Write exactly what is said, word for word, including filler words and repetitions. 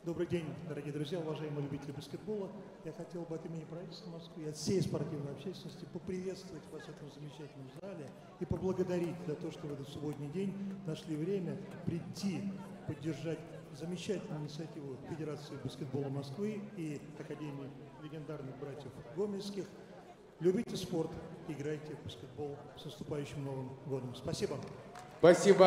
Добрый день, дорогие друзья, уважаемые любители баскетбола. Я хотел бы от имени правительства Москвы и от всей спортивной общественности поприветствовать вас в этом замечательном зале и поблагодарить за то, что в этот субботний день нашли время прийти, поддержать замечательную инициативу Федерации баскетбола Москвы и Академии легендарных братьев Гомельских. Любите спорт, играйте в баскетбол. С наступающим Новым годом. Спасибо. Спасибо.